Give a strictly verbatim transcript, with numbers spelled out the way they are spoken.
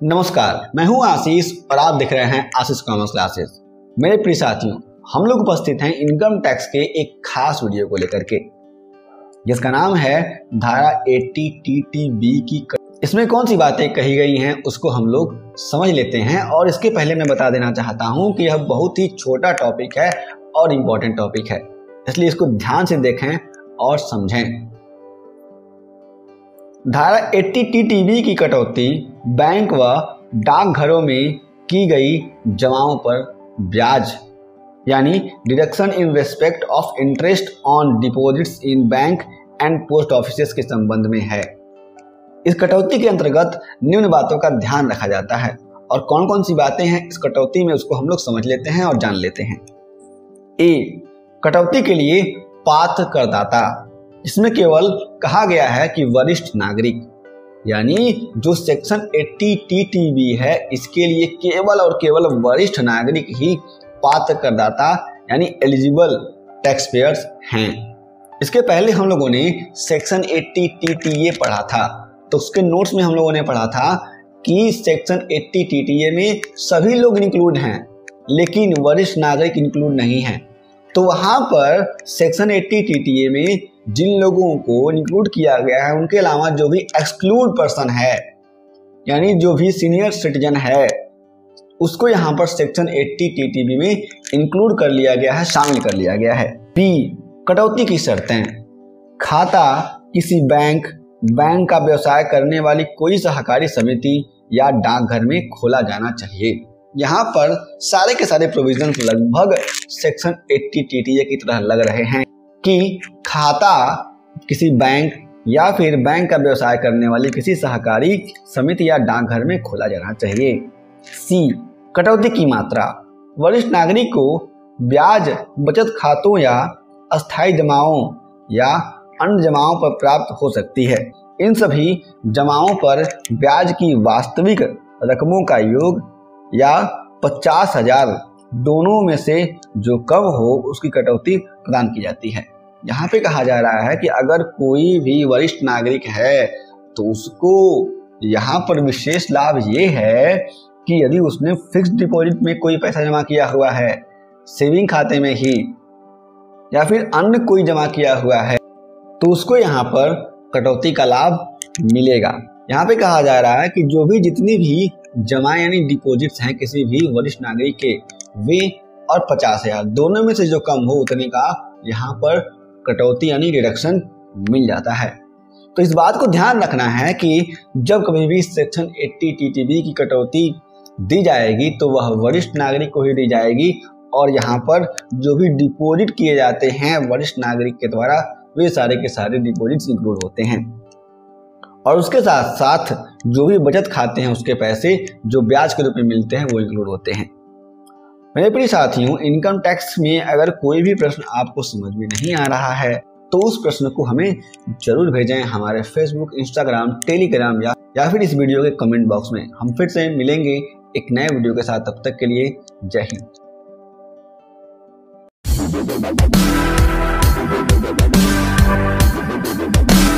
नमस्कार, मैं हूं आशीष और आप देख रहे हैं आशीष कॉमर्स क्लासेस। मेरे प्रिय साथियों, हम लोग उपस्थित हैं इनकम टैक्स के एक खास वीडियो को लेकर के, जिसका नाम है धारा अस्सी टी टी बी की। इसमें कौन सी बातें कही गई हैं उसको हम लोग समझ लेते हैं। और इसके पहले मैं बता देना चाहता हूं कि यह बहुत ही छोटा टॉपिक है और इम्पोर्टेंट टॉपिक है, इसलिए इसको ध्यान से देखें और समझें। धारा अस्सी टी टी बी की कटौती बैंक व डाकघरों में की गई जमाओं पर ब्याज यानी deduction in respect of interest on deposits in bank and post offices के संबंध में है। इस कटौती के अंतर्गत निम्न बातों का ध्यान रखा जाता है, और कौन कौन सी बातें हैं इस कटौती में उसको हम लोग समझ लेते हैं और जान लेते हैं। ए, कटौती के लिए पात्र करदाता। इसमें केवल कहा गया है कि वरिष्ठ नागरिक, यानी जो सेक्शन अस्सी टी टी बी है इसके लिए केवल और केवल वरिष्ठ नागरिक ही पात्र करदाता यानी एलिजिबल टैक्स पेयर्स हैं। इसके पहले हम लोगों ने सेक्शन अस्सी टी टी ए पढ़ा था, तो उसके नोट्स में हम लोगों ने पढ़ा था कि सेक्शन अस्सी टी टी ए में सभी लोग इंक्लूड हैं लेकिन वरिष्ठ नागरिक इंक्लूड नहीं है। तो वहां पर सेक्शन अस्सी टी टी ए में जिन लोगों को इंक्लूड किया गया है उनके अलावा जो भी एक्सक्लूड पर्सन है यानी जो भी सीनियर सिटीजन है उसको यहाँ पर सेक्शन अस्सी टी टी बी में इंक्लूड कर लिया गया है, शामिल कर लिया गया है। बी, कटौती की शर्तें। खाता किसी बैंक बैंक का व्यवसाय करने वाली कोई सहकारी समिति या डाकघर में खोला जाना चाहिए। यहाँ पर सारे के सारे प्रोविजन लगभग सेक्शन अस्सी टी टी ए की तरह लग रहे हैं कि खाता किसी बैंक या फिर बैंक का व्यवसाय करने वाली किसी सहकारी समिति या डाकघर में खोला जाना चाहिए। सी, कटौती की मात्रा। वरिष्ठ नागरिक को ब्याज बचत खातों या अस्थायी जमाओं या अन्य जमाओं पर प्राप्त हो सकती है। इन सभी जमाओं पर ब्याज की वास्तविक रकमों का योग या पचास हजार दोनों में से जो कम हो उसकी कटौती प्रदान की जाती है। यहाँ पे कहा जा रहा है कि अगर कोई भी वरिष्ठ नागरिक है तो उसको यहाँ पर विशेष लाभ ये है कि यदि उसने फिक्स डिपॉजिट में कोई पैसा जमा किया हुआ है, सेविंग खाते में ही या फिर अन्य कोई जमा किया हुआ है, तो उसको यहाँ पर कटौती का लाभ मिलेगा। यहाँ पे कहा जा रहा है कि जो भी जितनी भी जमा यानी डिपॉजिट्स हैं किसी भी वरिष्ठ नागरिक के, वे और पचास हजार दोनों में से जो कम हो उतने का यहाँ पर कटौती यानी रिडक्शन मिल जाता है। तो इस बात को ध्यान रखना है कि जब कभी भी सेक्शन अस्सी टी टी बी की कटौती दी जाएगी तो वह वरिष्ठ नागरिक को ही दी जाएगी, और यहाँ पर जो भी डिपॉजिट किए जाते हैं वरिष्ठ नागरिक के द्वारा वे सारे के सारे डिपॉजिट्स इंक्लूड होते हैं, और उसके साथ साथ जो भी बचत खाते हैं उसके पैसे जो ब्याज के रूप में मिलते हैं वो इंक्लूड होते हैं। मेरे प्रिय साथियों, इनकम टैक्स में अगर कोई भी प्रश्न आपको समझ में नहीं आ रहा है तो उस प्रश्न को हमें जरूर भेजें हमारे फेसबुक, इंस्टाग्राम, टेलीग्राम या या फिर इस वीडियो के कमेंट बॉक्स में। हम फिर से मिलेंगे एक नए वीडियो के साथ, तब तक के लिए जय हिंद।